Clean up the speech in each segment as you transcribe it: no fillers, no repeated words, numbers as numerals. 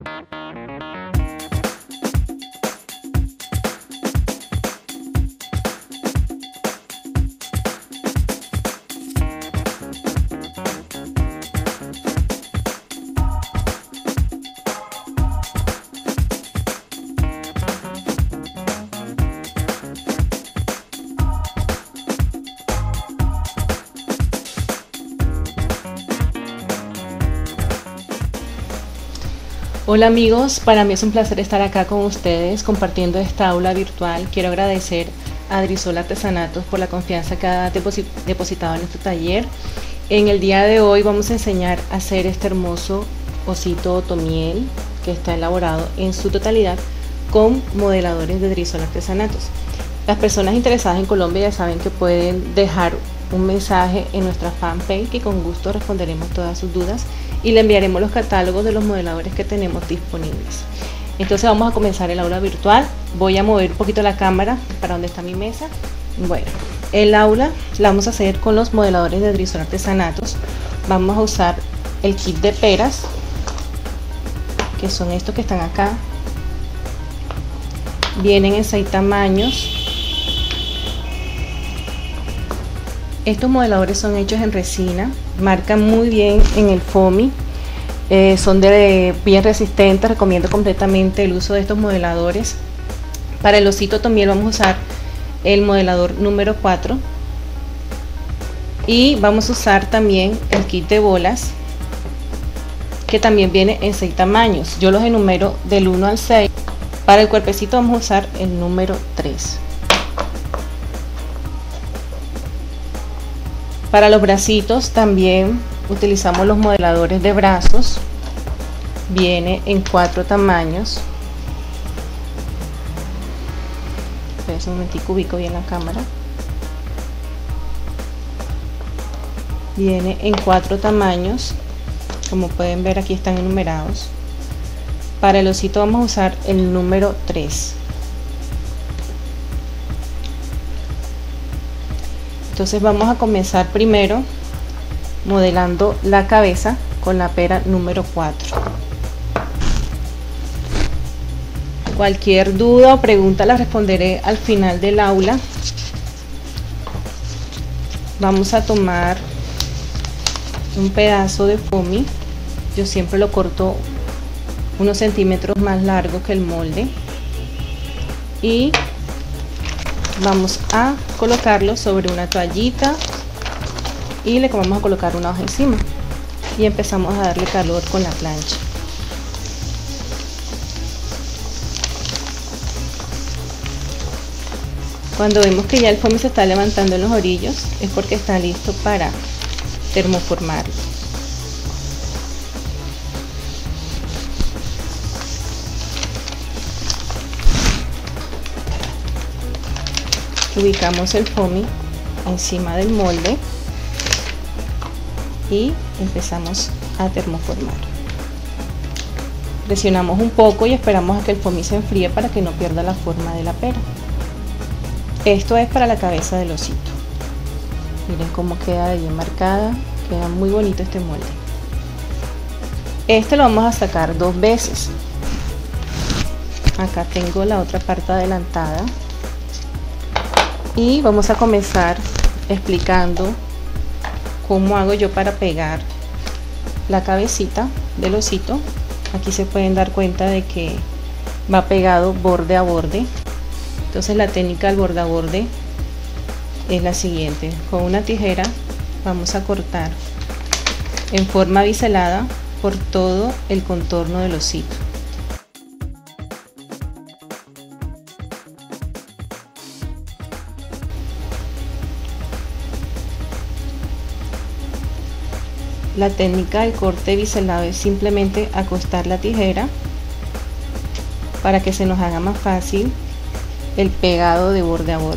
Hola amigos, para mí es un placer estar acá con ustedes compartiendo esta aula virtual. Quiero agradecer a Adrisol Artesanatos por la confianza que ha depositado en este taller. En el día de hoy vamos a enseñar a hacer este hermoso osito otomiel que está elaborado en su totalidad con modeladores de Adrisol Artesanatos. Las personas interesadas en Colombia ya saben que pueden dejar un mensaje en nuestra fanpage y con gusto responderemos todas sus dudas y le enviaremos los catálogos de los modeladores que tenemos disponibles. Entonces vamos a comenzar el aula virtual. Voy a mover un poquito la cámara para donde está mi mesa. Bueno, el aula la vamos a hacer con los modeladores de Adrisol Artesanatos. Vamos a usar el kit de peras, que son estos que están acá. Vienen en 6 tamaños. Estos modeladores son hechos en resina, marcan muy bien en el foamy, son bien resistentes. Recomiendo completamente el uso de estos modeladores. Para el osito otomiel vamos a usar el modelador número 4 y vamos a usar también el kit de bolas, que también viene en 6 tamaños. Yo los enumero del 1 al 6. Para el cuerpecito vamos a usar el número 3. Para los bracitos también utilizamos los modeladores de brazos. Viene en 4 tamaños. Espera un momentico, ubico bien la cámara. Viene en 4 tamaños. Como pueden ver, aquí están enumerados. Para el osito vamos a usar el número 3. Entonces vamos a comenzar primero modelando la cabeza con la pera número 4. Cualquier duda o pregunta la responderé al final del aula. Vamos a tomar un pedazo de foamy. Yo siempre lo corto unos centímetros más largo que el molde y vamos a colocarlo sobre una toallita y le vamos a colocar una hoja encima y empezamos a darle calor con la plancha. Cuando vemos que ya el foamy se está levantando en los orillos es porque está listo para termoformarlo. Ubicamos el foamy encima del molde y empezamos a termoformar. Presionamos un poco y esperamos a que el foamy se enfríe para que no pierda la forma de la pera. Esto es para la cabeza del osito. Miren cómo queda de bien marcada, queda muy bonito este molde. Este lo vamos a sacar 2 veces. Acá tengo la otra parte adelantada. Y vamos a comenzar explicando cómo hago yo para pegar la cabecita del osito. Aquí se pueden dar cuenta de que va pegado borde a borde. Entonces la técnica del borde a borde es la siguiente: con una tijera vamos a cortar en forma biselada por todo el contorno del osito. La técnica del corte biselado es simplemente acostar la tijera para que se nos haga más fácil el pegado de borde a borde.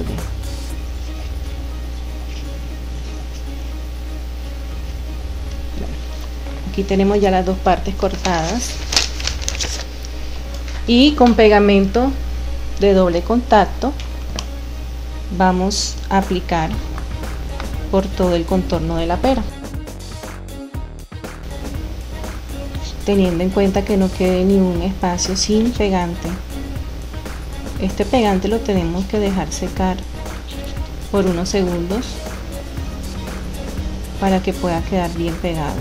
Aquí tenemos ya las 2 partes cortadas y con pegamento de doble contacto vamos a aplicar por todo el contorno de la pera. teniendo en cuenta que no quede ni un espacio sin pegante. Este pegante lo tenemos que dejar secar por unos segundos para que pueda quedar bien pegado.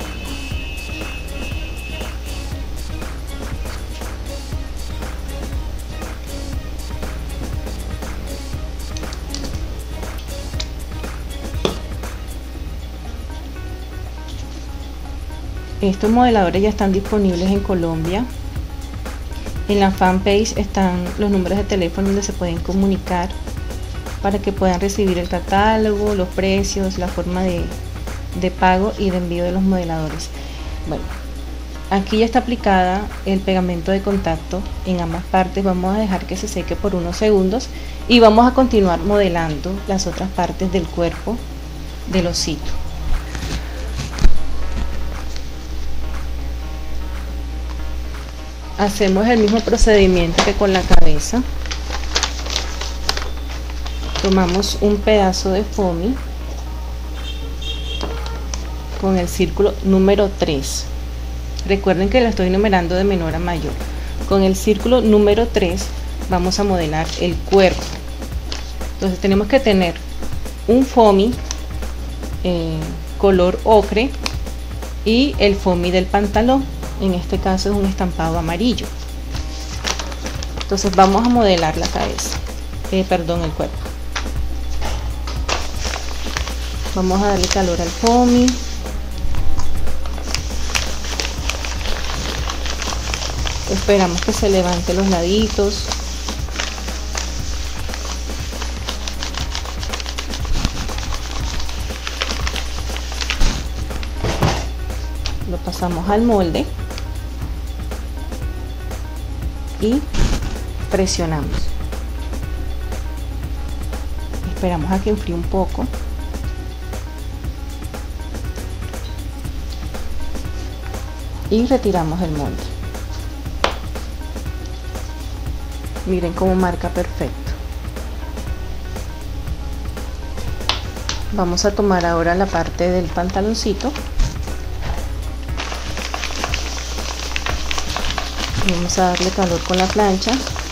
Estos modeladores ya están disponibles en Colombia. En la fanpage están los números de teléfono donde se pueden comunicar para que puedan recibir el catálogo, los precios, la forma de pago y de envío de los modeladores. Bueno, aquí ya está aplicada el pegamento de contacto en ambas partes. Vamos a dejar que se seque por unos segundos y vamos a continuar modelando las otras partes del cuerpo del osito. Hacemos el mismo procedimiento que con la cabeza. Tomamos un pedazo de foamy con el círculo número 3. Recuerden que la estoy numerando de menor a mayor. Con el círculo número 3 vamos a modelar el cuerpo. Entonces tenemos que tener un foamy color ocre y el foamy del pantalón. En este caso es un estampado amarillo. Entonces vamos a modelar la cabeza, el cuerpo. Vamos a darle calor al foamy. Esperamos que se levante los laditos. Lo pasamos al molde y presionamos. Esperamos a que enfríe un poco. Y retiramos el molde. Miren cómo marca perfecto. Vamos a tomar ahora la parte del pantaloncito. Vamos a darle calor con la plancha.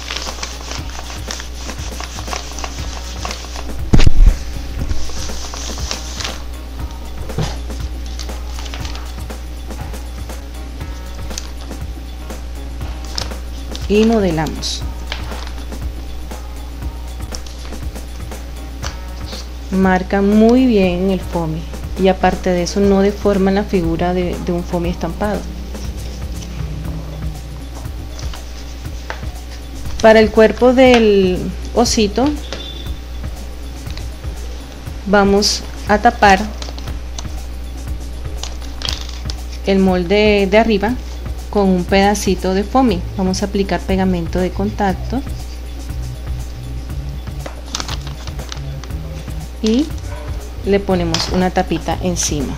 Y modelamos. Marca muy bien el foamy y aparte de eso no deforma la figura de un foamy estampado. Para el cuerpo del osito vamos a tapar el molde de arriba con un pedacito de foamy. Vamos a aplicar pegamento de contacto y le ponemos una tapita encima.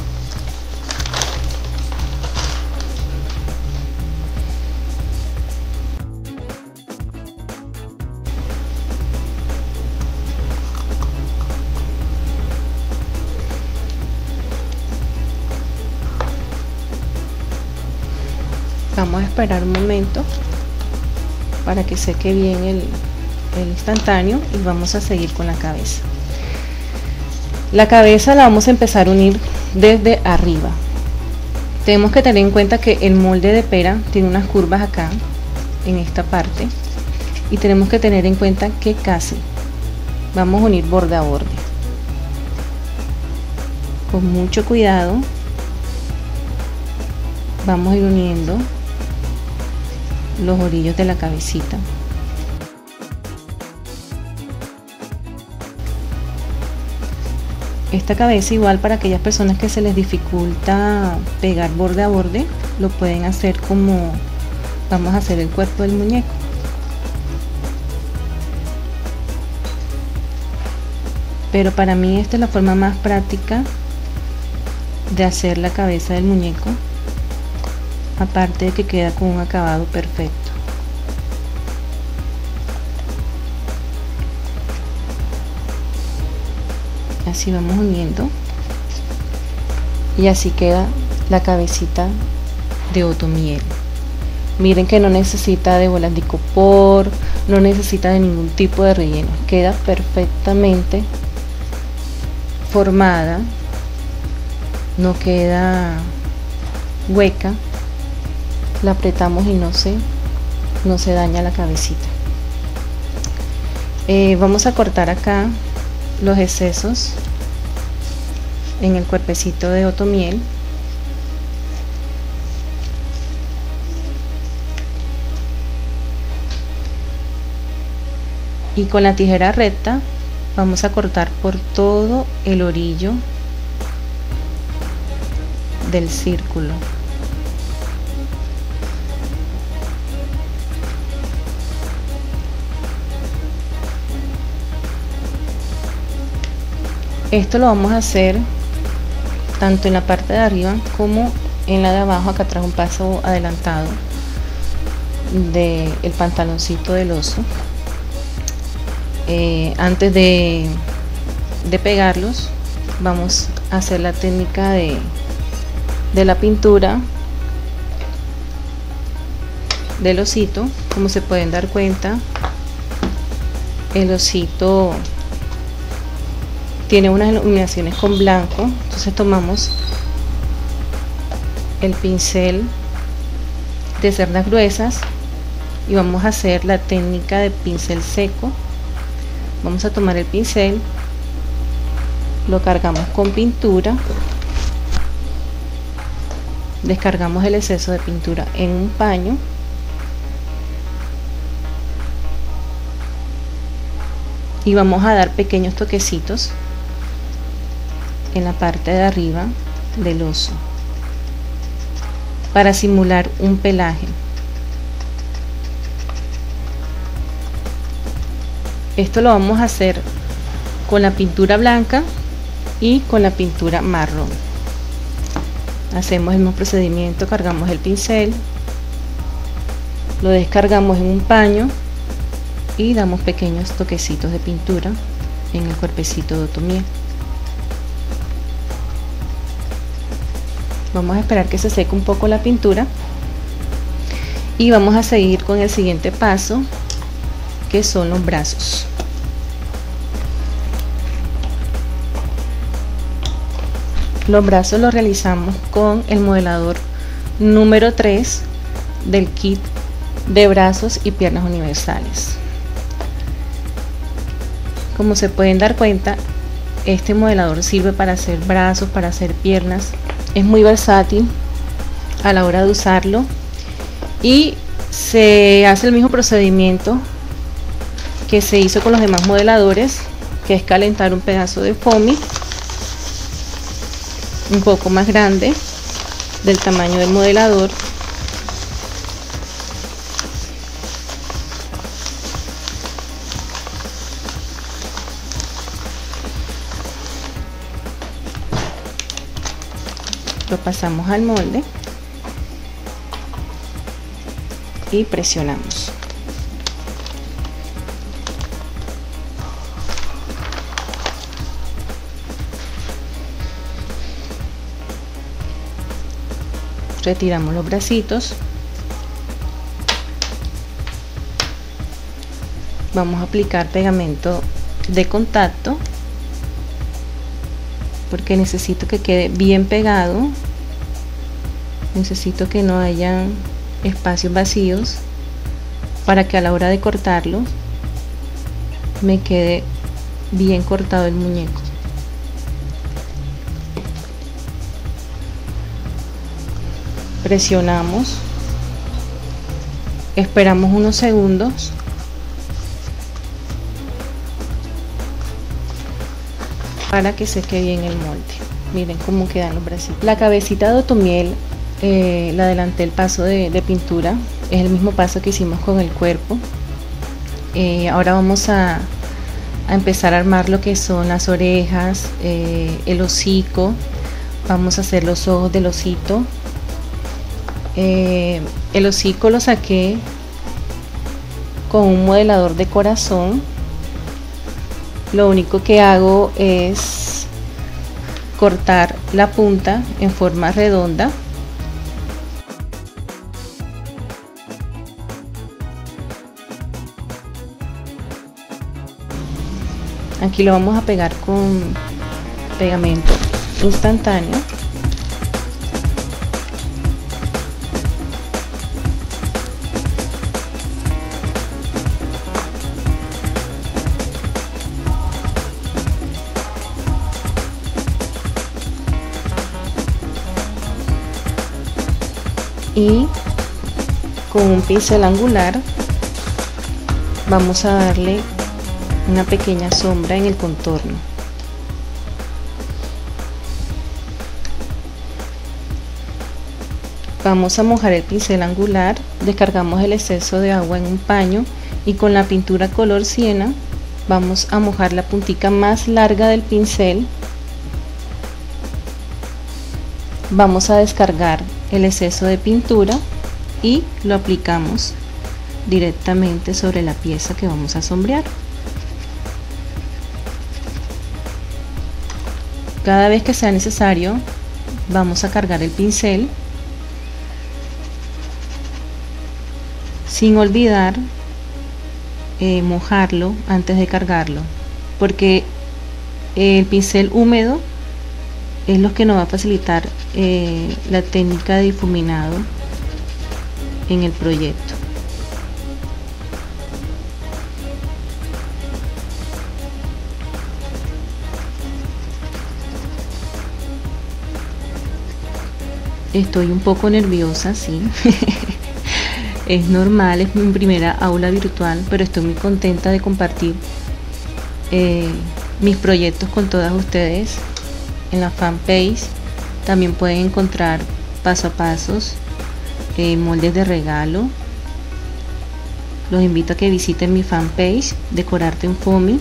Vamos a esperar un momento para que seque bien el instantáneo y vamos a seguir con la cabeza. La cabeza la vamos a empezar a unir desde arriba. Tenemos que tener en cuenta que el molde de pera tiene unas curvas acá en esta parte y tenemos que tener en cuenta que casi vamos a unir borde a borde con mucho cuidado. Vamos a ir uniendo los orillos de la cabecita. Esta cabeza, igual, para aquellas personas que se les dificulta pegar borde a borde, lo pueden hacer como vamos a hacer el cuerpo del muñeco. Pero para mí esta es la forma más práctica de hacer la cabeza del muñeco, aparte de que queda con un acabado perfecto. Así vamos uniendo y así queda la cabecita de otomiel. Miren que no necesita de bolas de icopor, no necesita de ningún tipo de relleno, queda perfectamente formada, no queda hueca, la apretamos y no se daña la cabecita. Vamos a cortar acá los excesos en el cuerpecito de otomiel. Y con la tijera recta vamos a cortar por todo el orillo del círculo. Esto lo vamos a hacer tanto en la parte de arriba como en la de abajo. Acá trae un paso adelantado del pantaloncito del oso. Antes de pegarlos, vamos a hacer la técnica de la pintura del osito. Como se pueden dar cuenta, el osito tiene unas iluminaciones con blanco. Entonces tomamos el pincel de cerdas gruesas y vamos a hacer la técnica de pincel seco. Vamos a tomar el pincel, lo cargamos con pintura, descargamos el exceso de pintura en un paño y vamos a dar pequeños toquecitos en la parte de arriba del oso para simular un pelaje. Esto lo vamos a hacer con la pintura blanca y con la pintura marrón. Hacemos el mismo procedimiento, cargamos el pincel, lo descargamos en un paño y damos pequeños toquecitos de pintura en el cuerpecito de otomiel. Vamos a esperar que se seque un poco la pintura y vamos a seguir con el siguiente paso, que son los brazos. Los brazos los realizamos con el modelador número 3 del kit de brazos y piernas universales. Como se pueden dar cuenta, este modelador sirve para hacer brazos, para hacer piernas. Es muy versátil a la hora de usarlo y se hace el mismo procedimiento que se hizo con los demás modeladores, que es calentar un pedazo de foamy un poco más grande del tamaño del modelador. Lo pasamos al molde y presionamos. Retiramos los bracitos. Vamos a aplicar pegamento de contacto porque necesito que quede bien pegado. Necesito que no haya espacios vacíos para que a la hora de cortarlo me quede bien cortado el muñeco. Presionamos, esperamos unos segundos para que seque bien el molde. Miren cómo quedan los bracitos. La cabecita de otomiel la adelanté el paso de pintura, es el mismo paso que hicimos con el cuerpo. Ahora vamos a empezar a armar lo que son las orejas, el hocico. Vamos a hacer los ojos del osito. El hocico lo saqué con un modelador de corazón. Lo único que hago es cortar la punta en forma redonda Aquí lo vamos a pegar con pegamento instantáneo. Y con un pincel angular vamos a darle una pequeña sombra en el contorno. Vamos a mojar el pincel angular, descargamos el exceso de agua en un paño y con la pintura color siena vamos a mojar la puntica más larga del pincel. Vamos a descargar el exceso de pintura y lo aplicamos directamente sobre la pieza que vamos a sombrear. Cada vez que sea necesario vamos a cargar el pincel, sin olvidar mojarlo antes de cargarlo, porque el pincel húmedo es lo que nos va a facilitar la técnica de difuminado en el proyecto. Estoy un poco nerviosa, sí. Es normal, es mi primera aula virtual, pero estoy muy contenta de compartir mis proyectos con todas ustedes. En la fanpage también pueden encontrar paso a pasos, moldes de regalo. Los invito a que visiten mi fanpage Decorarte en Foamy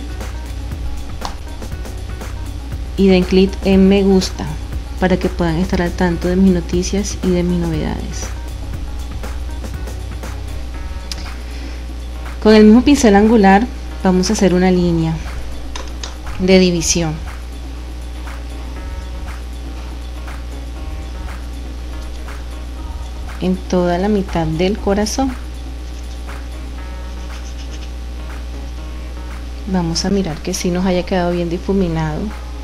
y den clic en me gusta para que puedan estar al tanto de mis noticias y de mis novedades. Con el mismo pincel angular vamos a hacer una línea de división. En toda la mitad del corazón. Vamos a mirar que sí nos haya quedado bien difuminado.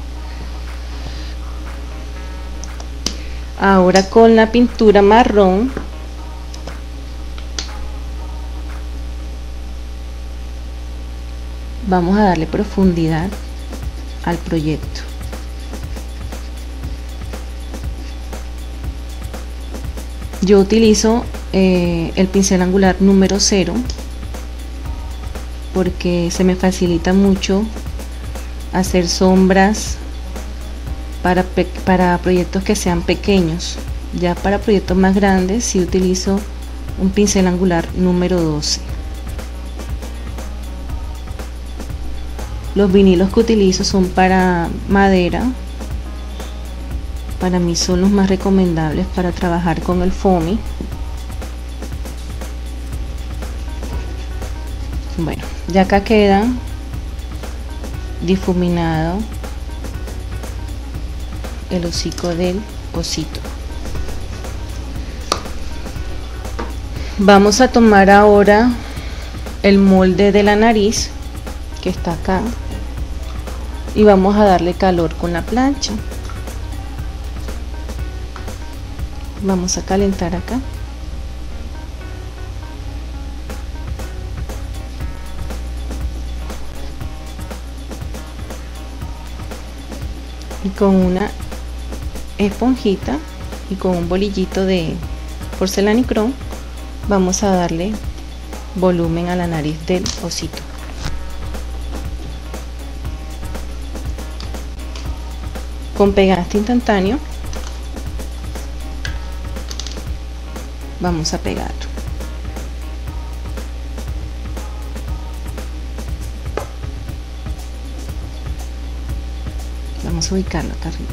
Ahora con la pintura marrón vamos a darle profundidad al proyecto. Yo utilizo el pincel angular número 0 porque se me facilita mucho hacer sombras para proyectos que sean pequeños. Ya para proyectos más grandes sí utilizo un pincel angular número 12. Los vinilos que utilizo son para madera. Para mí son los más recomendables para trabajar con el foamy. Bueno, ya acá queda difuminado el hocico del osito. Vamos a tomar ahora el molde de la nariz que está acá y vamos a darle calor con la plancha. Vamos a calentar acá. Y con una esponjita y con un bolillito de porcelanicrón vamos a darle volumen a la nariz del osito. Con pegaste instantáneo vamos a pegar. Vamos a ubicarlo acá arriba.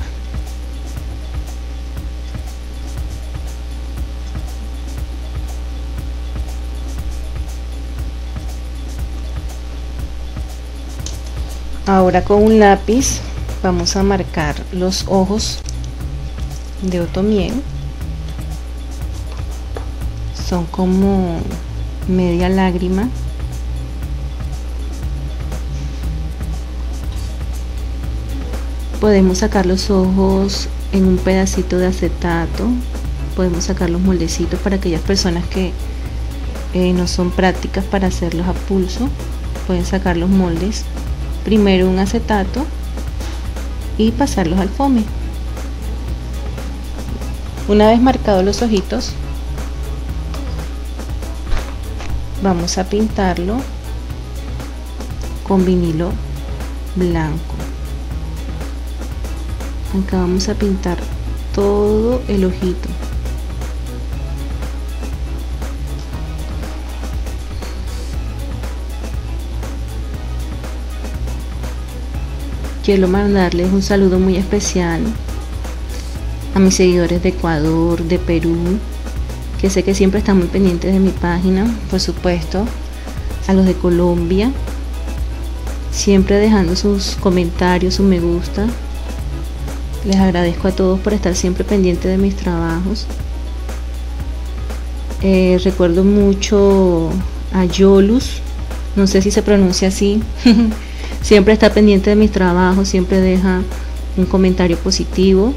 Ahora con un lápiz vamos a marcar los ojos de Otomiel. Son como media lágrima. Podemos sacar los ojos en un pedacito de acetato, podemos sacar los moldecitos para aquellas personas que no son prácticas para hacerlos a pulso. Pueden sacar los moldes primero un acetato y pasarlos al foamy. Una vez marcados los ojitos, vamos a pintarlo con vinilo blanco. Acá vamos a pintar todo el ojito. Quiero mandarles un saludo muy especial a mis seguidores de Ecuador, de Perú, que sé que siempre están muy pendientes de mi página, por supuesto, a los de Colombia, siempre dejando sus comentarios, su me gusta. Les agradezco a todos por estar siempre pendientes de mis trabajos. Recuerdo mucho a Yolus, no sé si se pronuncia así. Siempre está pendiente de mis trabajos, siempre deja un comentario positivo.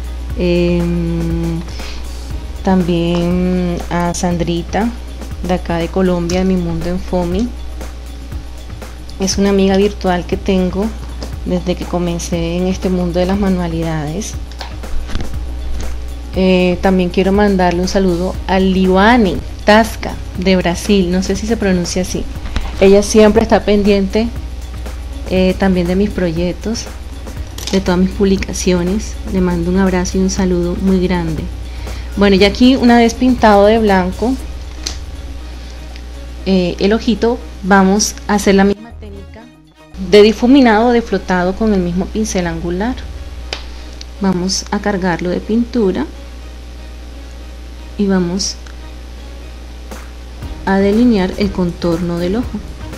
También a Sandrita, de acá de Colombia, de Mi Mundo en Foamy. Es una amiga virtual que tengo desde que comencé en este mundo de las manualidades. También quiero mandarle un saludo a Liwane Tasca, de Brasil, no sé si se pronuncia así. Ella siempre está pendiente también de mis proyectos, de todas mis publicaciones. Le mando un abrazo y un saludo muy grande. Bueno, ya aquí, una vez pintado de blanco el ojito, vamos a hacer la misma técnica de difuminado, de flotado con el mismo pincel angular. Vamos a cargarlo de pintura y vamos a delinear el contorno del ojo.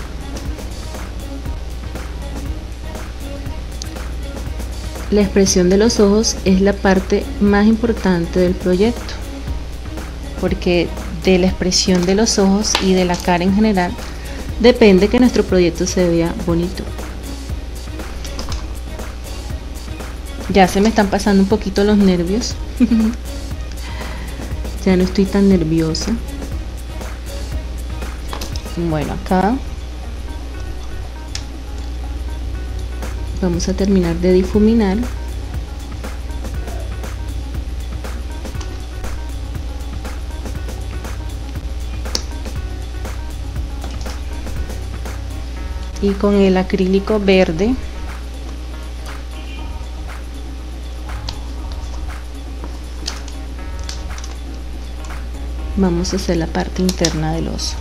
La expresión de los ojos es la parte más importante del proyecto, porque de la expresión de los ojos y de la cara en general depende que nuestro proyecto se vea bonito. Ya se me están pasando un poquito los nervios. Ya no estoy tan nerviosa. Bueno, acá vamos a terminar de difuminar. Y con el acrílico verde vamos a hacer la parte interna del oso.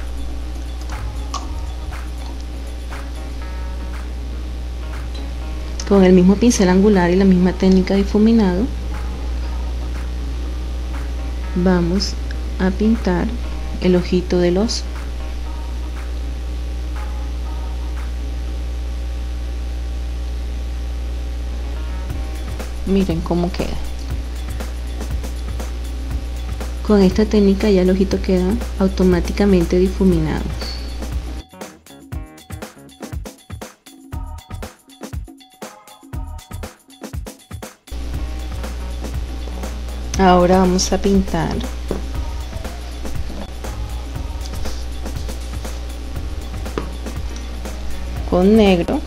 Con el mismo pincel angular y la misma técnica de difuminado vamos a pintar el ojito del oso. Miren cómo queda. Con esta técnica ya el ojito queda automáticamente difuminado. Ahora vamos a pintar con negro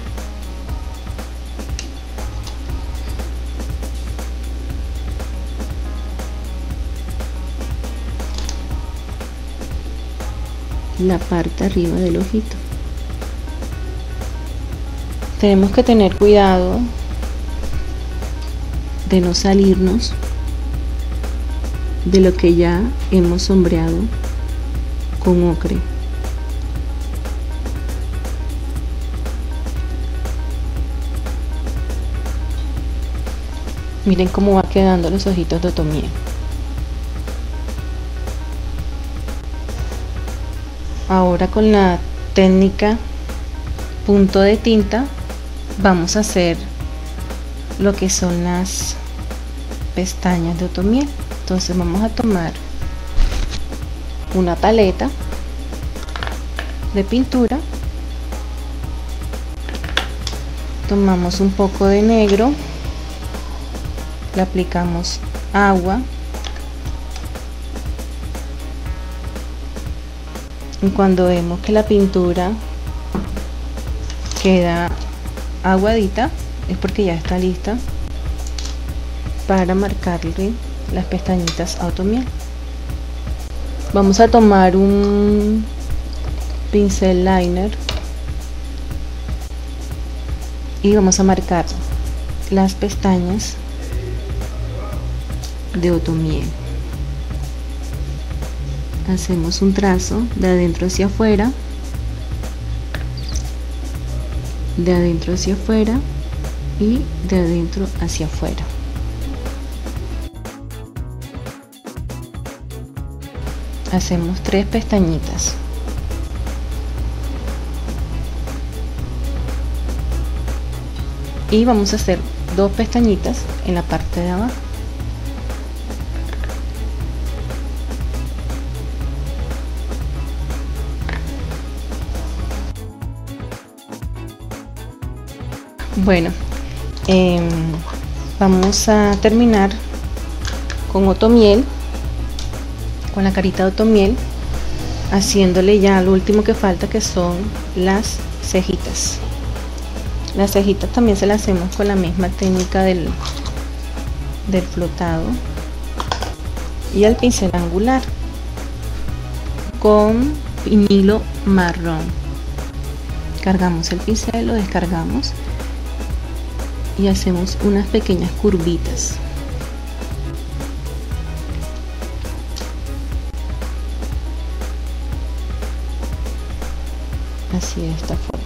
la parte arriba del ojito. Tenemos que tener cuidado de no salirnos de lo que ya hemos sombreado con ocre. Miren cómo va quedando los ojitos de otomí. Ahora con la técnica punto de tinta vamos a hacer lo que son las pestañas de otomí. Entonces vamos a tomar una paleta de pintura Tomamos un poco de negro, le aplicamos agua y cuando vemos que la pintura queda aguadita es porque ya está lista para marcarle las pestañitas a Otomiel. Vamos a tomar un pincel liner y vamos a marcar las pestañas de Otomiel. Hacemos un trazo de adentro hacia afuera, de adentro hacia afuera y de adentro hacia afuera. Hacemos 3 pestañitas. Y vamos a hacer 2 pestañitas en la parte de abajo. Bueno, vamos a terminar con Otomiel, con la carita de Otomiel, haciéndole ya lo último que falta, que son las cejitas. Las cejitas también se las hacemos con la misma técnica del flotado y el pincel angular con vinilo marrón. Cargamos el pincel, lo descargamos y hacemos unas pequeñas curvitas. Así, de esta forma.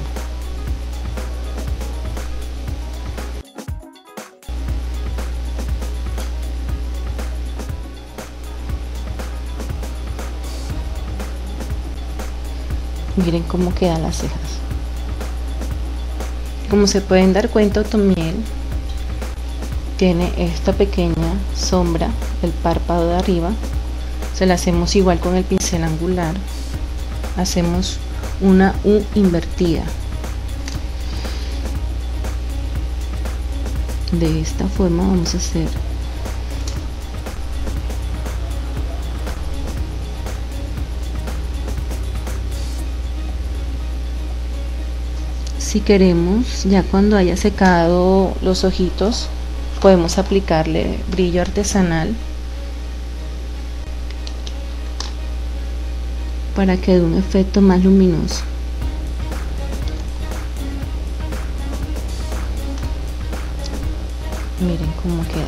Miren cómo quedan las cejas. Como se pueden dar cuenta, Otomiel tiene esta pequeña sombra, el párpado de arriba. Se la hacemos igual con el pincel angular. Hacemos una U invertida. De esta forma vamos a hacer si queremos, ya cuando haya secado los ojitos, podemos aplicarle brillo artesanal para que dé un efecto más luminoso. Miren cómo queda.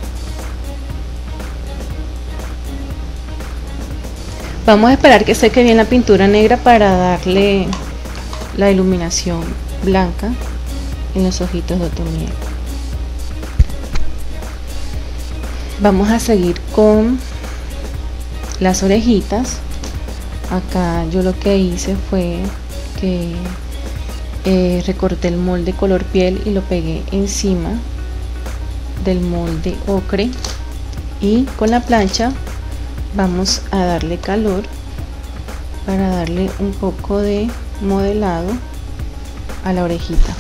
Vamos a esperar que seque bien la pintura negra para darle la iluminación blanca en los ojitos de Otomiel. Vamos a seguir con las orejitas. Acá yo lo que hice fue que recorté el molde color piel y lo pegué encima del molde ocre, y con la plancha vamos a darle calor para darle un poco de modelado a la orejita.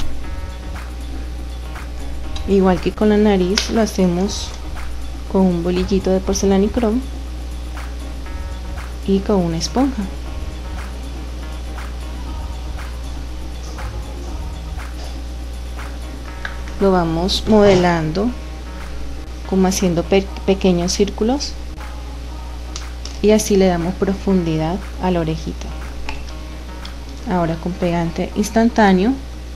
Igual que con la nariz, lo hacemos con un bolillito de porcelanicrón y con una esponja. Lo vamos modelando como haciendo pequeños círculos, y así le damos profundidad a la orejita. Ahora con pegante instantáneo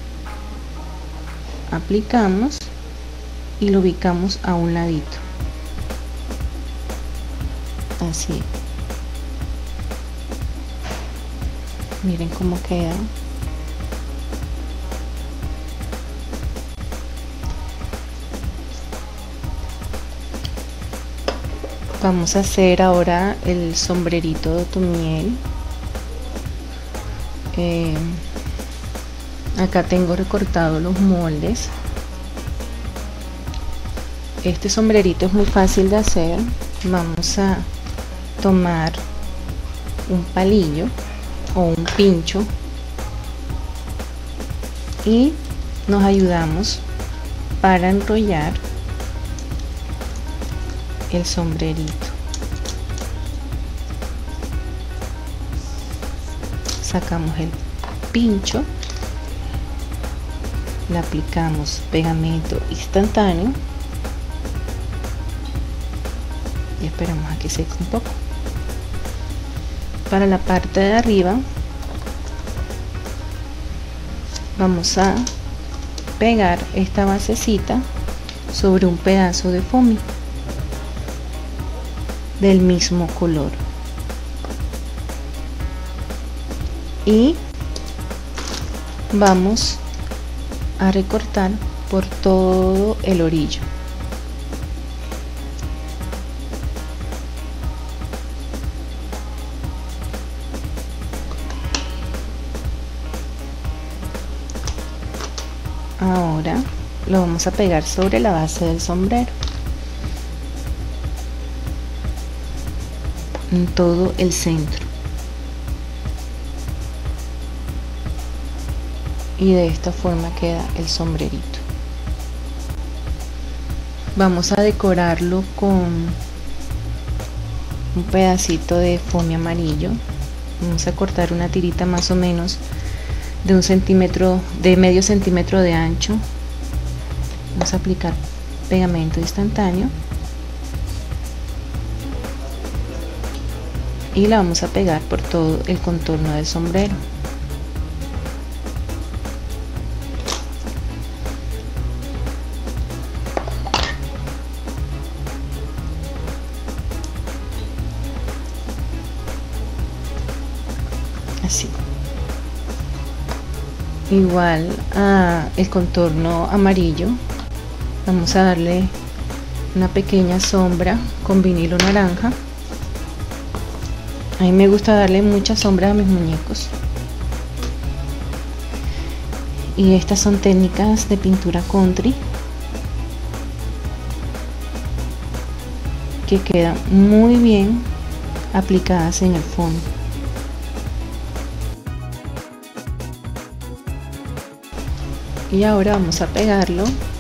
aplicamos y lo ubicamos a un ladito, así. Miren cómo queda. Vamos a hacer ahora el sombrerito de Otomiel. Acá tengo recortado los moldes. Este sombrerito es muy fácil de hacer. Vamos a tomar un palillo o un pincho y nos ayudamos para enrollar el sombrerito. Sacamos el pincho, le aplicamos pegamento instantáneo y esperamos a que seque un poco. Para la parte de arriba vamos a pegar esta basecita sobre un pedazo de foamy del mismo color y vamos a recortar por todo el orillo. Ahora lo vamos a pegar sobre la base del sombrero en todo el centro, y de esta forma queda el sombrerito. Vamos a decorarlo con un pedacito de foamy amarillo. Vamos a cortar una tirita más o menos de medio centímetro de ancho. Vamos a aplicar pegamento instantáneo y la vamos a pegar por todo el contorno del sombrero. Así. Igual a el contorno amarillo vamos a darle una pequeña sombra con vinilo naranja. A mí me gusta darle mucha sombra a mis muñecos, y estas son técnicas de pintura country que quedan muy bien aplicadas en el fondo. Y ahora vamos a pegarlo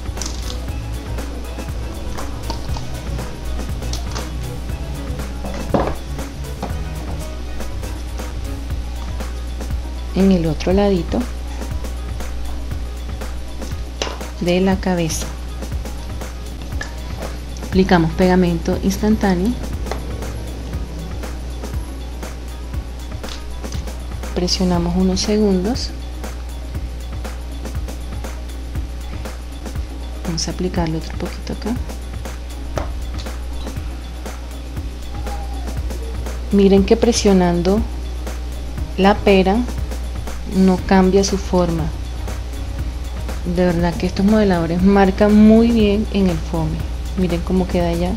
en el otro ladito de la cabeza. Aplicamos pegamento instantáneo, presionamos unos segundos. Vamos a aplicarle otro poquito acá. Miren que presionando la pera no cambia su forma. De verdad que estos modeladores marcan muy bien en el foamy. Miren cómo queda ya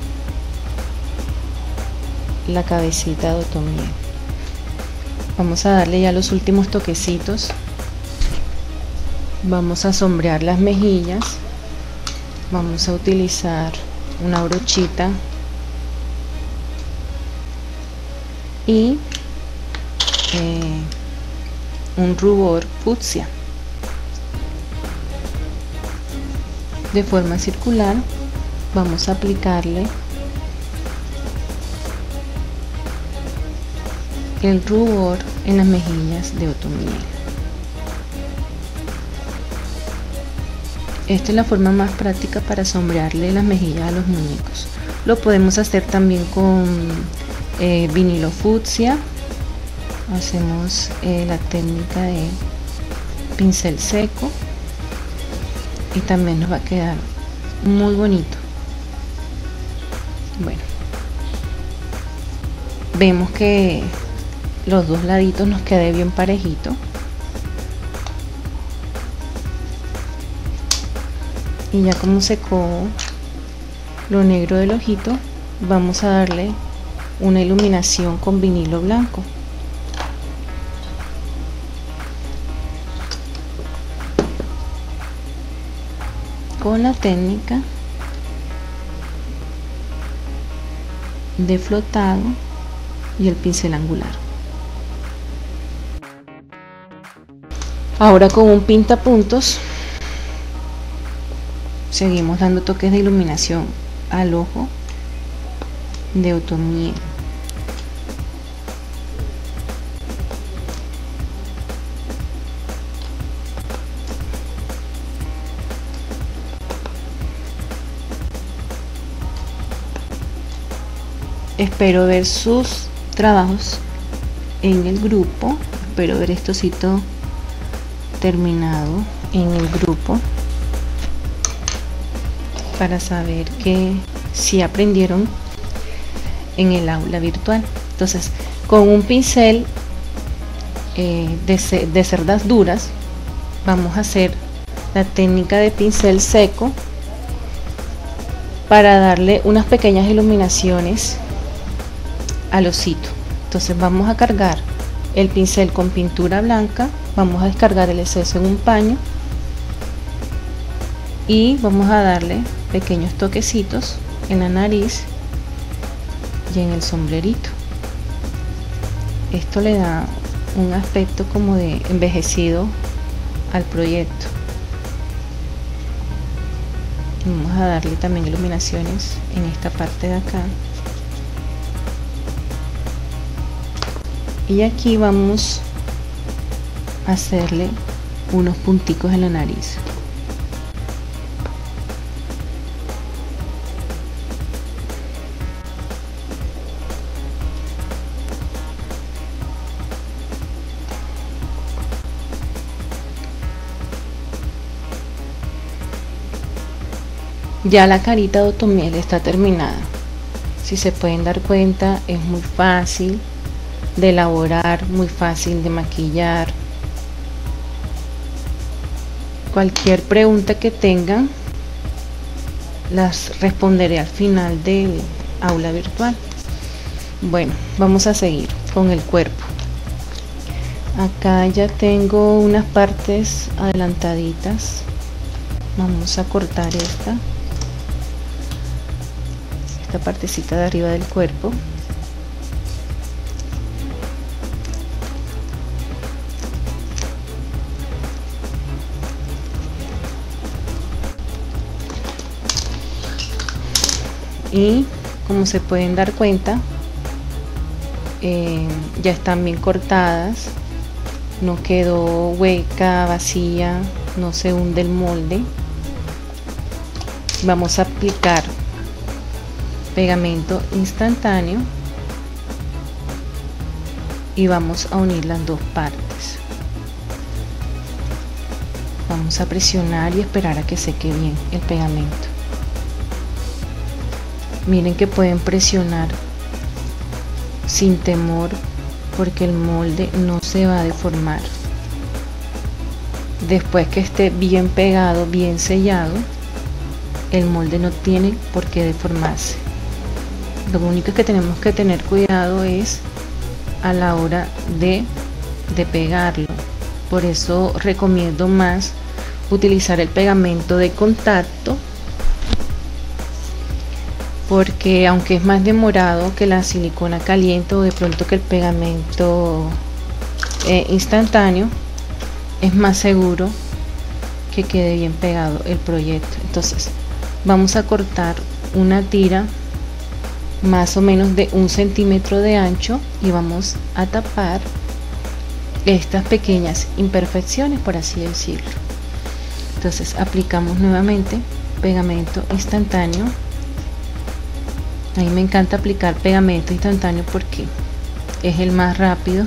la cabecita de otomiel. Vamos a darle ya los últimos toquecitos. Vamos a sombrear las mejillas. Vamos a utilizar una brochita y un rubor fucsia. De forma circular vamos a aplicarle el rubor en las mejillas de otomiel. Esta es la forma más práctica para sombrearle las mejillas a los muñecos. Lo podemos hacer también con vinilo fucsia. Hacemos la técnica de pincel seco y también nos va a quedar muy bonito. Bueno, vemos que los dos laditos nos quede bien parejito. Y ya como secó lo negro del ojito, vamos a darle una iluminación con vinilo blanco. Con la técnica de flotado y el pincel angular. Ahora con un pintapuntos seguimos dando toques de iluminación al ojo de otomiel. Espero ver sus trabajos en el grupo, espero ver estocito terminado en el grupo para saber que si aprendieron en el aula virtual. Entonces, con un pincel de cerdas duras vamos a hacer la técnica de pincel seco para darle unas pequeñas iluminaciones al osito. Entonces vamos a cargar el pincel con pintura blanca, vamos a descargar el exceso en un paño y vamos a darle pequeños toquecitos en la nariz y en el sombrerito. Esto le da un aspecto como de envejecido al proyecto. Vamos a darle también iluminaciones en esta parte de acá. Y aquí vamos a hacerle unos punticos en la nariz. Ya la carita de otomiel está terminada. Si se pueden dar cuenta, es muy fácil de elaborar, muy fácil de maquillar. Cualquier pregunta que tengan las responderé al final del aula virtual. Bueno, vamos a seguir con el cuerpo. Acá ya tengo unas partes adelantaditas. Vamos a cortar esta partecita de arriba del cuerpo. Y como se pueden dar cuenta, ya están bien cortadas, no quedó hueca, vacía, no se hunde el molde. Vamos a aplicar pegamento instantáneo y vamos a unir las dos partes. Vamos a presionar y esperar a que seque bien el pegamento. Miren que pueden presionar sin temor porque el molde no se va a deformar. Después que esté bien pegado, bien sellado, el molde no tiene por qué deformarse. Lo único que tenemos que tener cuidado es a la hora de pegarlo. Por eso recomiendo más utilizar el pegamento de contacto, porque aunque es más demorado que la silicona caliente o de pronto que el pegamento instantáneo, es más seguro que quede bien pegado el proyecto. Entonces vamos a cortar una tira más o menos de 1 centímetro de ancho y vamos a tapar estas pequeñas imperfecciones, por así decirlo. Entonces aplicamos nuevamente pegamento instantáneo. A mí me encanta aplicar pegamento instantáneo porque es el más rápido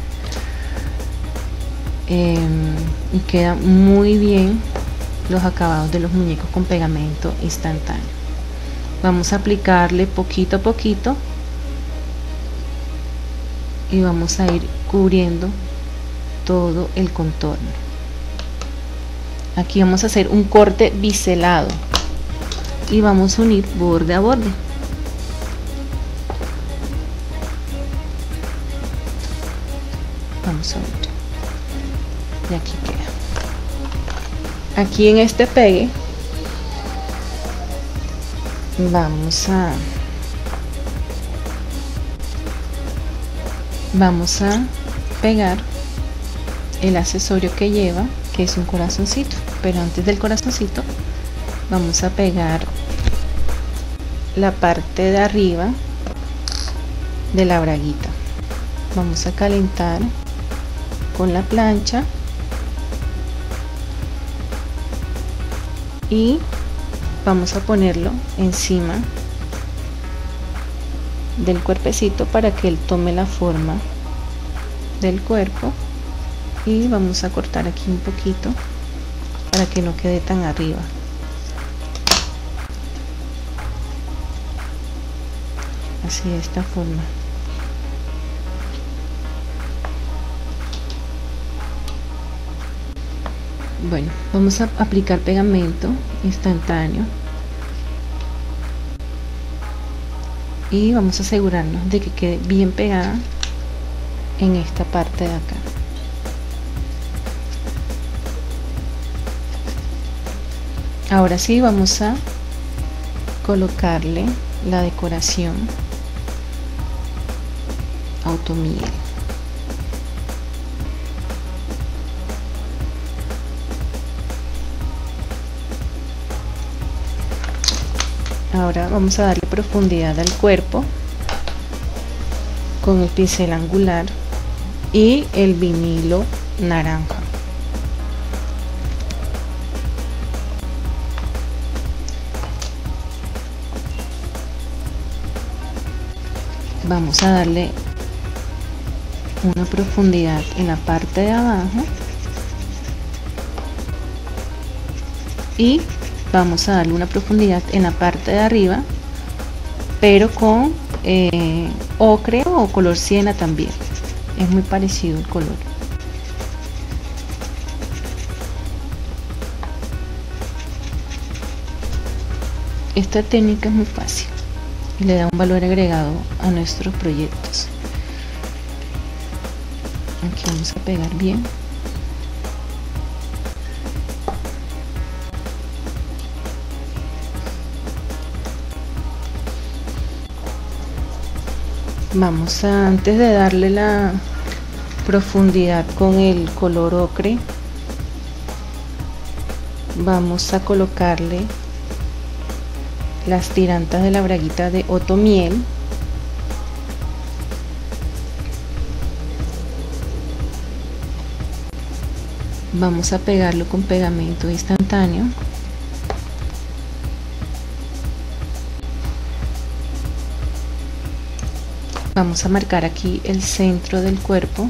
y queda muy bien los acabados de los muñecos con pegamento instantáneo. Vamos a aplicarle poquito a poquito y vamos a ir cubriendo todo el contorno. Aquí vamos a hacer un corte biselado y vamos a unir borde a borde. Vamos a ver, y aquí queda. Aquí en este pegue vamos a pegar el accesorio que lleva, que es un corazoncito, pero antes del corazoncito vamos a pegar la parte de arriba de la braguita. Vamos a calentar con la plancha y vamos a ponerlo encima del cuerpecito para que él tome la forma del cuerpo, y vamos a cortar aquí un poquito para que no quede tan arriba. Así, de esta forma. Bueno, vamos a aplicar pegamento instantáneo y vamos a asegurarnos de que quede bien pegada en esta parte de acá. Ahora sí, vamos a colocarle la decoración Automiel. Ahora vamos a darle profundidad al cuerpo con el pincel angular y el vinilo naranja. Vamos a darle una profundidad en la parte de abajo y vamos a darle una profundidad en la parte de arriba, pero con ocre o color siena también. Es muy parecido el color. Esta técnica es muy fácil y le da un valor agregado a nuestros proyectos. Aquí vamos a pegar bien. Vamos a, antes de darle la profundidad con el color ocre, vamos a colocarle las tirantas de la braguita de Automiel. Vamos a pegarlo con pegamento instantáneo. Vamos a marcar aquí el centro del cuerpo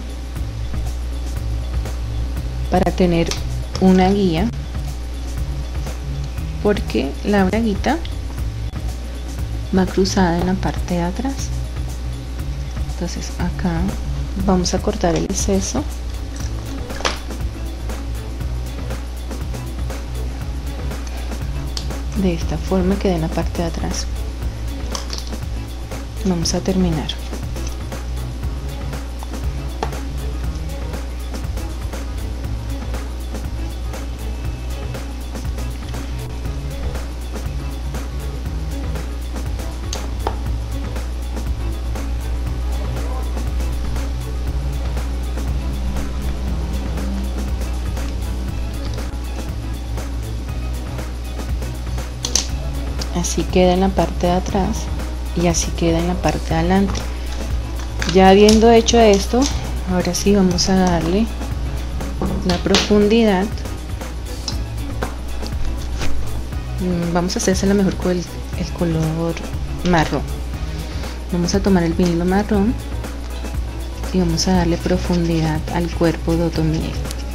para tener una guía, porque la braguita va cruzada en la parte de atrás. Entonces acá vamos a cortar el exceso de esta forma, que en la parte de atrás. Vamos a terminar. Así queda en la parte de atrás y así queda en la parte de adelante. Ya habiendo hecho esto, ahora sí vamos a darle la profundidad. Vamos a hacérsela mejor con el color marrón. Vamos a tomar el vinilo marrón y vamos a darle profundidad al cuerpo de Automiel.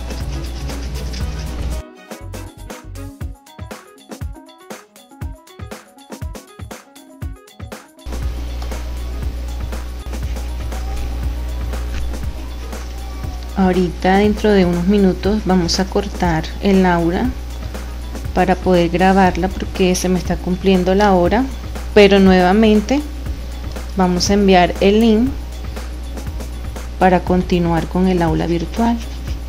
Ahorita, dentro de unos minutos, vamos a cortar el aura para poder grabarla, porque se me está cumpliendo la hora, pero nuevamente vamos a enviar el link para continuar con el aula virtual.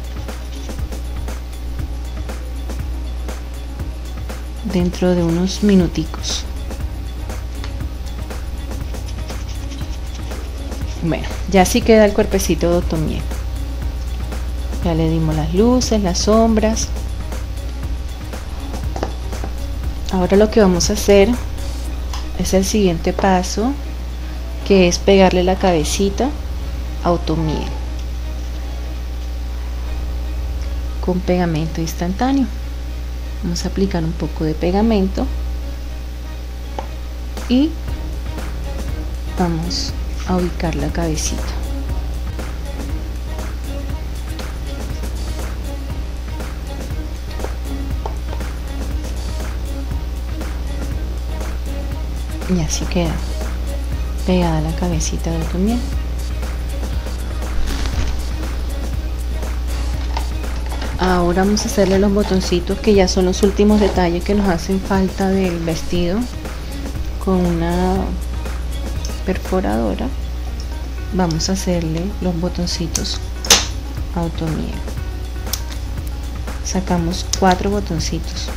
Dentro de unos minuticos. Bueno, ya así queda el cuerpecito de Automiel. Ya le dimos las luces, las sombras. Ahora lo que vamos a hacer es el siguiente paso, que es pegarle la cabecita Automiel con pegamento instantáneo. Vamos a aplicar un poco de pegamento y vamos a ubicar la cabecita. Y así queda pegada la cabecita de Automiel. Ahora vamos a hacerle los botoncitos, que ya son los últimos detalles que nos hacen falta del vestido. Con una perforadora vamos a hacerle los botoncitos Automiel. Sacamos 4 botoncitos.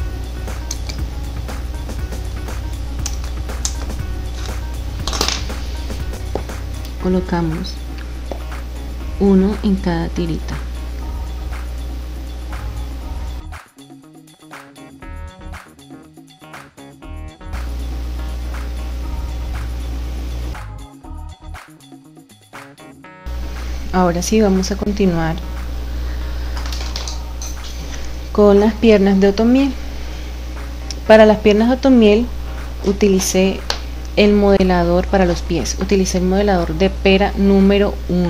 Colocamos uno en cada tirita. Ahora sí vamos a continuar con las piernas de Automiel. Para las piernas de Automiel utilicé el modelador para los pies, utilicé el modelador de pera número 1.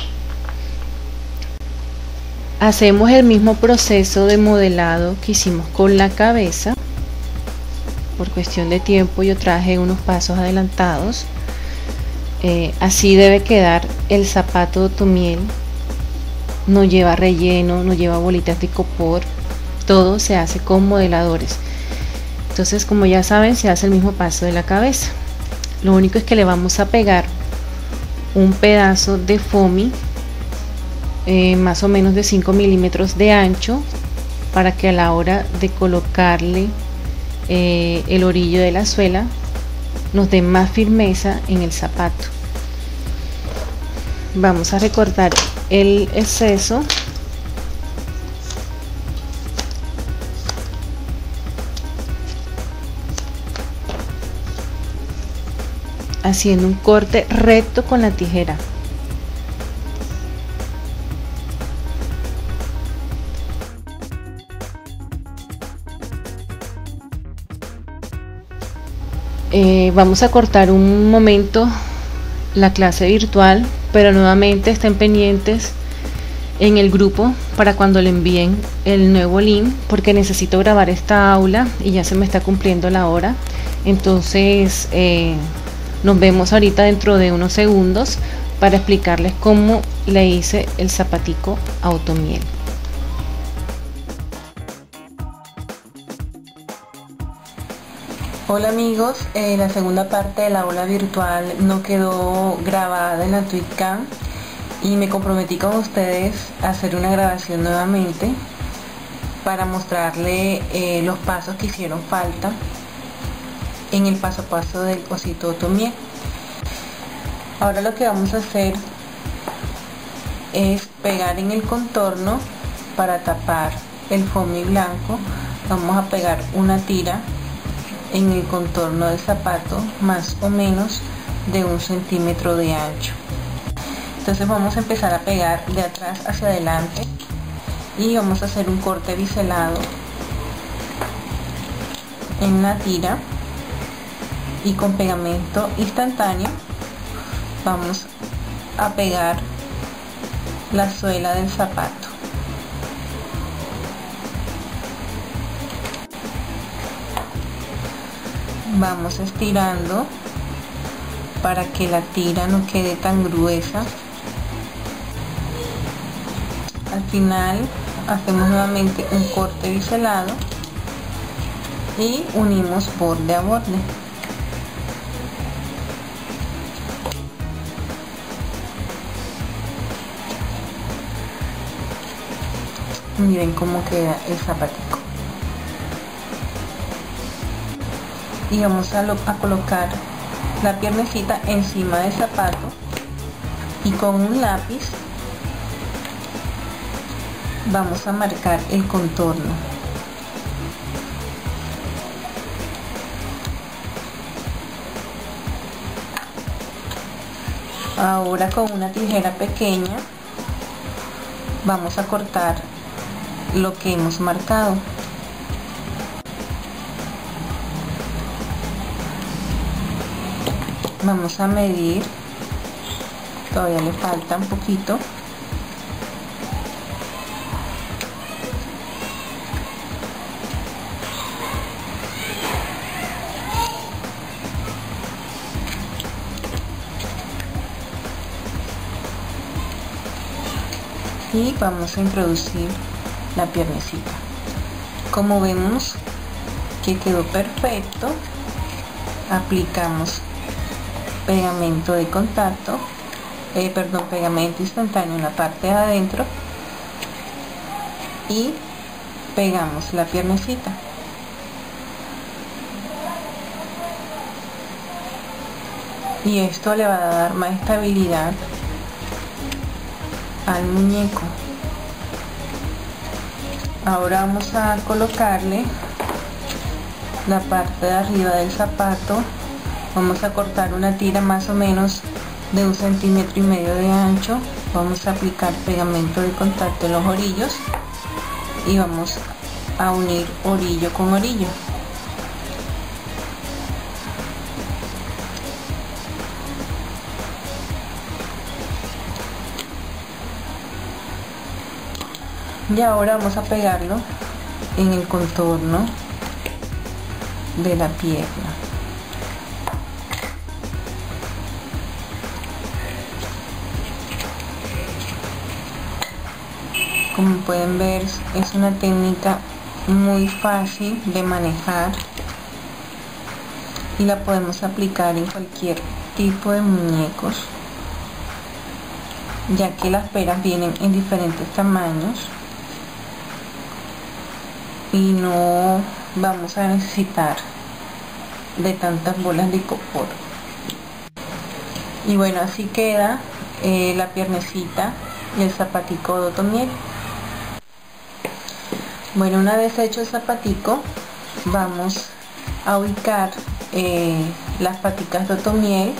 Hacemos el mismo proceso de modelado que hicimos con la cabeza. Por cuestión de tiempo yo traje unos pasos adelantados. Así debe quedar el zapato de Automiel. No lleva relleno, no lleva bolitas de icopor, todo se hace con modeladores. Entonces, como ya saben, se hace el mismo paso de la cabeza. Lo único es que le vamos a pegar un pedazo de foamy, más o menos de 5 milímetros de ancho, para que a la hora de colocarle el orillo de la suela nos dé más firmeza en el zapato. Vamos a recortar el exceso haciendo un corte recto con la tijera. Vamos a cortar un momento la clase virtual, pero nuevamente estén pendientes en el grupo para cuando le envíen el nuevo link, porque necesito grabar esta aula y ya se me está cumpliendo la hora. Entonces nos vemos ahorita dentro de unos segundos para explicarles cómo le hice el zapatico Automiel. Hola amigos, la segunda parte de la aula virtual no quedó grabada en la Twitcam y me comprometí con ustedes a hacer una grabación nuevamente para mostrarle los pasos que hicieron falta en el paso a paso del osito Automiel. Ahora lo que vamos a hacer es pegar en el contorno para tapar el foamy blanco. Vamos a pegar una tira en el contorno del zapato, más o menos de 1 centímetro de ancho. Entonces vamos a empezar a pegar de atrás hacia adelante y vamos a hacer un corte biselado en la tira, y con pegamento instantáneo vamos a pegar la suela del zapato. Vamos estirando para que la tira no quede tan gruesa. Al final hacemos nuevamente un corte biselado y unimos borde a borde. Miren cómo queda el zapatico. Y vamos a colocar la piernecita encima del zapato y con un lápiz vamos a marcar el contorno. Ahora con una tijera pequeña vamos a cortar lo que hemos marcado. Vamos a medir, todavía le falta un poquito. Y vamos a introducir la piernecita. Como vemos que quedó perfecto, aplicamos pegamento de contacto, pegamento instantáneo en la parte de adentro y pegamos la piernecita. Y esto le va a dar más estabilidad al muñeco. Ahora vamos a colocarle la parte de arriba del zapato. Vamos a cortar una tira más o menos de 1,5 centímetros de ancho. Vamos a aplicar pegamento de contacto en los orillos y vamos a unir orillo con orillo. Y ahora vamos a pegarlo en el contorno de la pierna. Como pueden ver, es una técnica muy fácil de manejar y la podemos aplicar en cualquier tipo de muñecos, ya que las peras vienen en diferentes tamaños y no vamos a necesitar de tantas bolas de icopor. Y bueno, así queda la piernecita y el zapatico de otomiel. Bueno, una vez hecho el zapatico, vamos a ubicar las paticas de otomiel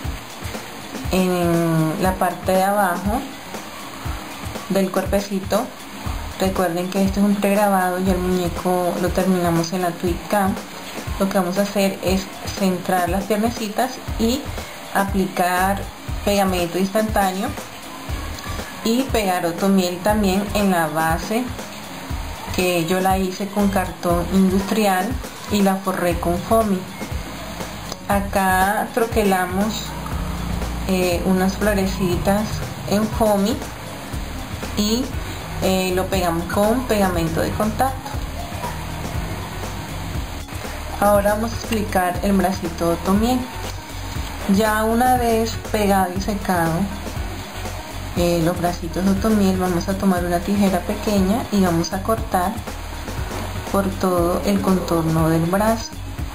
en la parte de abajo del cuerpecito. Recuerden que esto es un pregrabado y el muñeco lo terminamos en la Twitcam. Lo que vamos a hacer es centrar las piernecitas y aplicar pegamento instantáneo y pegar otomiel también en la base, que yo la hice con cartón industrial y la forré con foamy. Acá troquelamos unas florecitas en foamy y lo pegamos con pegamento de contacto. Ahora vamos a explicar el bracito de otomiel. Ya una vez pegado y secado los bracitos de otomiel, vamos a tomar una tijera pequeña y vamos a cortar por todo el contorno del brazo.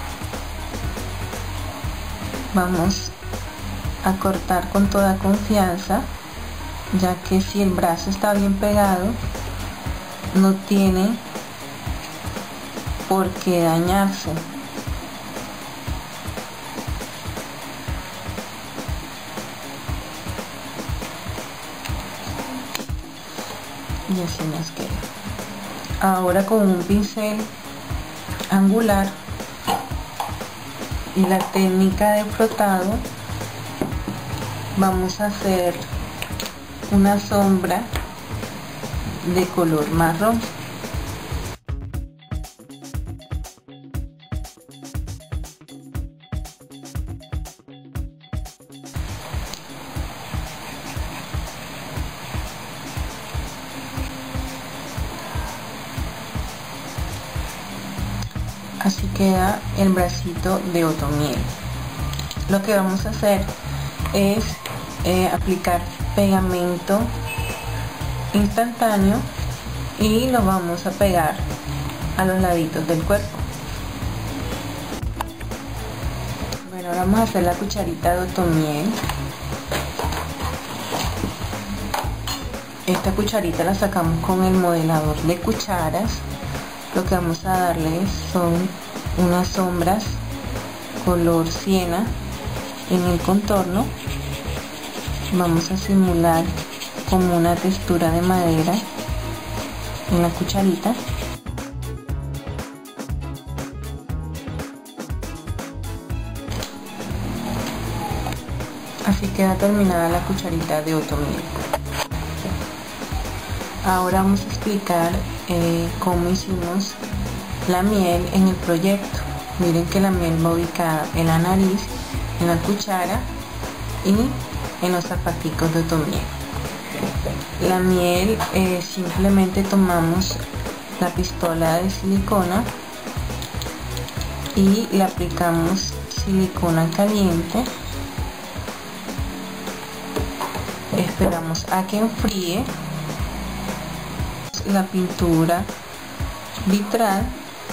Vamos a cortar con toda confianza, ya que si el brazo está bien pegado no tiene por qué dañarse. Y así nos queda. Ahora con un pincel angular y la técnica de frotado vamos a hacer una sombra de color marrón. Así queda el bracito de otomiel. Lo que vamos a hacer es aplicar pegamento instantáneo y lo vamos a pegar a los laditos del cuerpo. Bueno, ahora vamos a hacer la cucharita de otomiel. Esta cucharita la sacamos con el modelador de cucharas. Lo que vamos a darle son unas sombras color siena en el contorno vamos a simular como una textura de madera en la cucharita. Así queda terminada la cucharita de otomiel. Ahora vamos a explicar cómo hicimos la miel en el proyecto. Miren que la miel va ubicada en la nariz, en la cuchara y en los zapaticos de otomiel. La miel, simplemente tomamos la pistola de silicona y le aplicamos silicona caliente. Esperamos a que enfríe la pintura vitral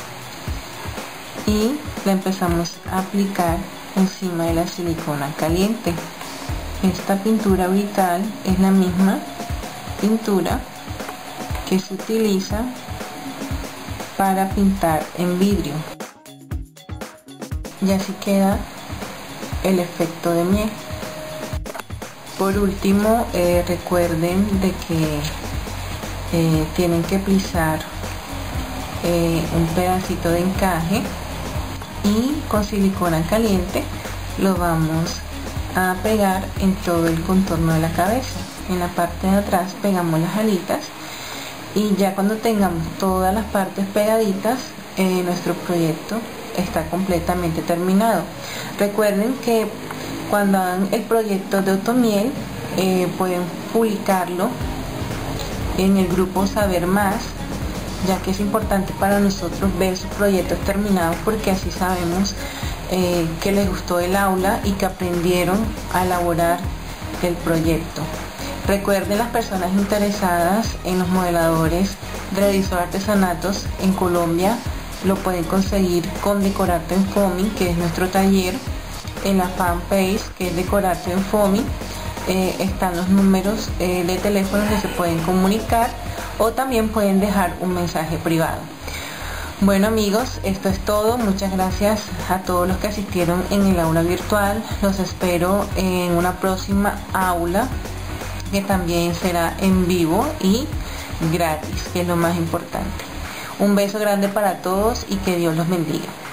y la empezamos a aplicar encima de la silicona caliente. Esta pintura vitral es la misma pintura que se utiliza para pintar en vidrio. Y así queda el efecto de miel. Por último, recuerden de que tienen que plisar un pedacito de encaje y con silicona caliente lo vamos a pegar en todo el contorno de la cabeza. En la parte de atrás pegamos las alitas y ya cuando tengamos todas las partes pegaditas, nuestro proyecto está completamente terminado. Recuerden que cuando hagan el proyecto de otomiel, pueden publicarlo en el grupo Saber Más, ya que es importante para nosotros ver sus proyectos terminados, porque así sabemos que les gustó el aula y que aprendieron a elaborar el proyecto. Recuerden, las personas interesadas en los modeladores de Adrisol Artesanatos en Colombia lo pueden conseguir con Decorarte en Foamy, que es nuestro taller. En la fanpage, que es Decorarte en Foamy, están los números de teléfono que se pueden comunicar, o también pueden dejar un mensaje privado. Bueno amigos, esto es todo. Muchas gracias a todos los que asistieron en el aula virtual. Los espero en una próxima aula, que también será en vivo y gratis, que es lo más importante. Un beso grande para todos y que Dios los bendiga.